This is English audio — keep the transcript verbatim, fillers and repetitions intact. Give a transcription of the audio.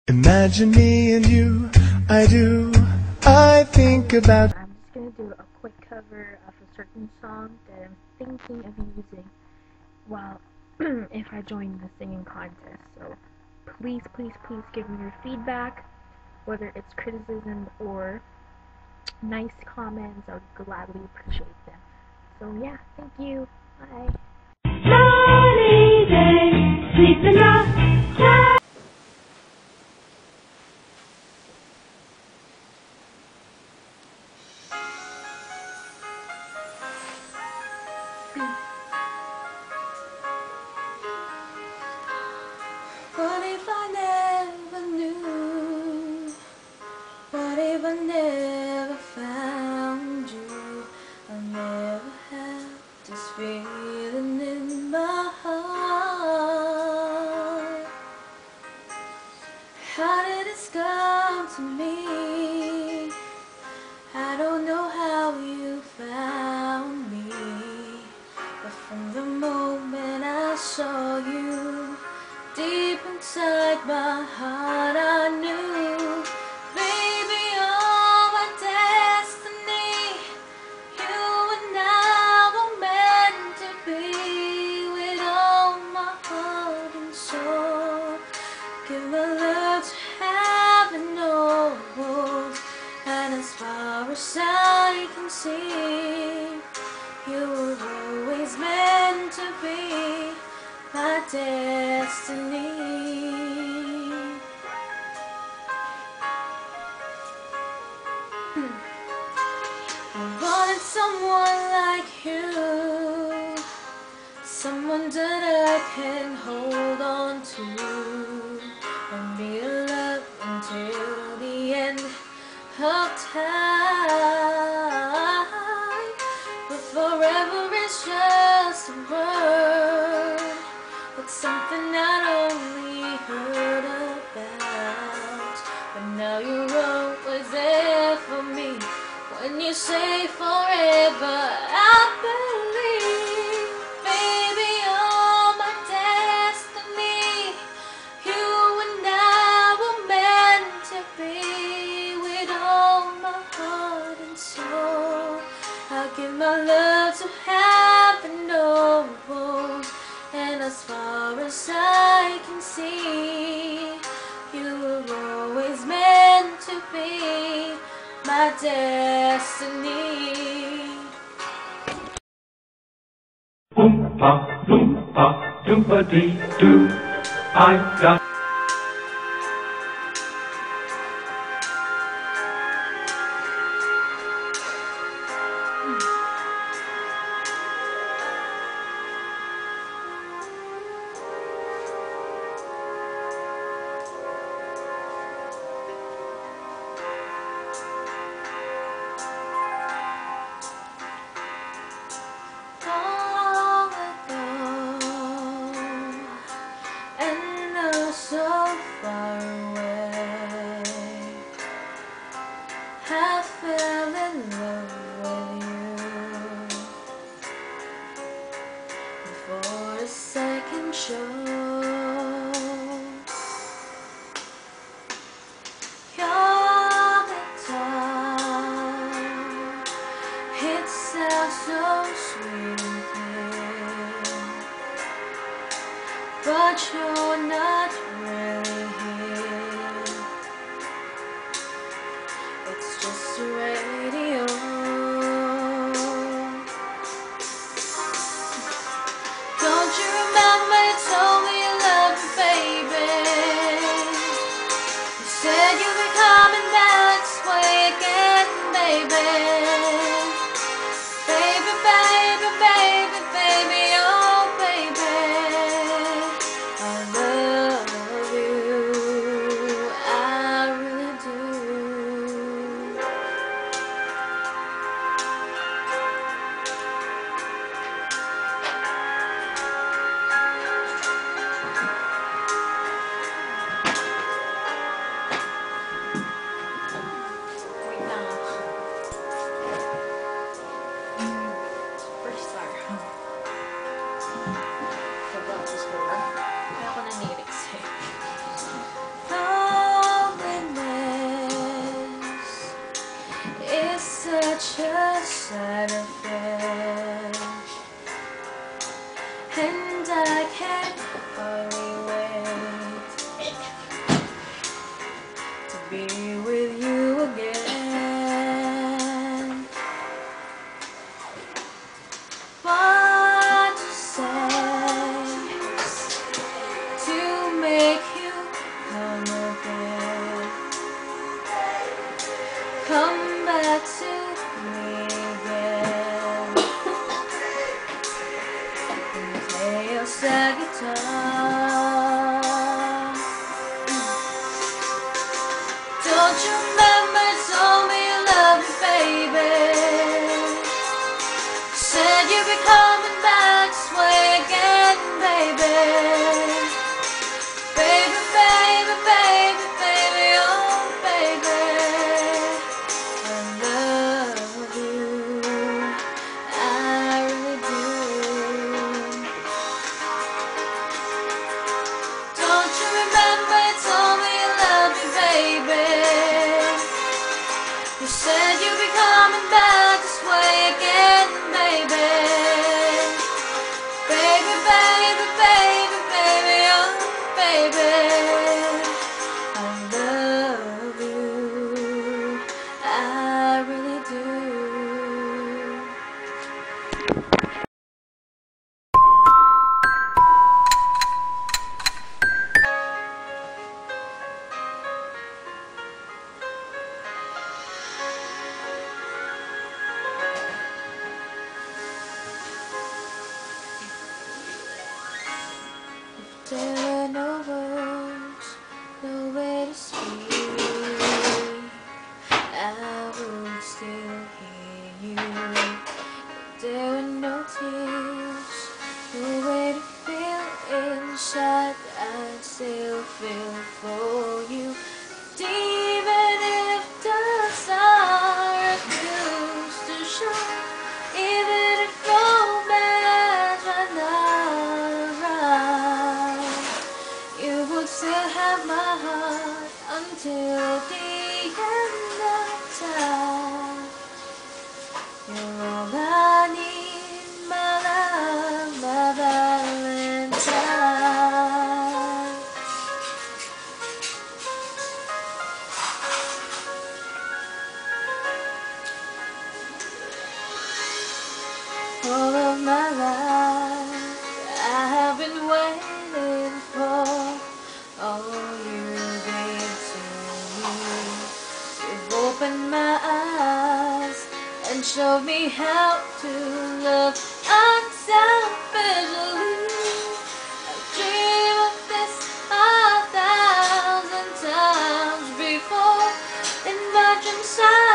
Imagine me and you, I do, I think about. I'm just gonna do a quick cover of a certain song that I'm thinking of using while if I join the singing contest. So please, please, please give me your feedback, whether it's criticism or nice comments. I would gladly appreciate them. So yeah, thank you. Bye. Sunny day, sleeping outside. What if I never knew? What if I never found you? I'll never have this feeling in my heart. How did this come to me? I don't know how you found me, but from the moment I saw you, deep inside my heart I knew, baby, you're my destiny. You and I were meant to be. With all my heart and soul, give my love to heaven knows. And as far as I can see, you were always meant to be my destiny. I wanted someone like you, someone that I can hold on to and be in love until the end of time. But forever is just a word, it's something I only heard about. But now you're always there for me. When you say forever, I believe, baby, you're my destiny. You and I were meant to be. With all my heart and soul, I'll give my love to heaven knows. And as far as I can see, you were always meant to be my destiny. Oompa, loompa, doompa-dee-doo. I got long ago, and oh so far away, I fell in love with you before a second show. Your guitar, it sounds so sweet and clear, but you're not really here. It's just a radio. Don't you remember you told me you loved me, baby? You said you'd be coming back this way again, baby. Baby, baby, baby, baby, oh baby, I love you, I really do. Wait, no. such a side effect, and I can't hardly wait to be with you again. What to say to make you come again? Come back to me again and play your sad guitar. Don't you remember you told me you loved me, baby? Said you'd be coming back this way again, baby. Baby, baby, baby, baby, oh baby, I love you, I really do. Don't you remember you told me you loved me, baby? You said you'd be coming back this way again, baby. Baby, baby, baby, baby, oh baby, I love you, I really do. There were no words, no way to speak, I would still hear you. There were no tears, no way to feel inside, I'd still feel for you. And even if the sun refused to shine, even if romance ran out, you would still have my heart until the end of time. You're all I need, my love, my Valentine. All of my life I have been waiting for all you gave to me. You've opened my eyes and showed me how to love unselfishly. I've dreamed of this a thousand times before in my dreams.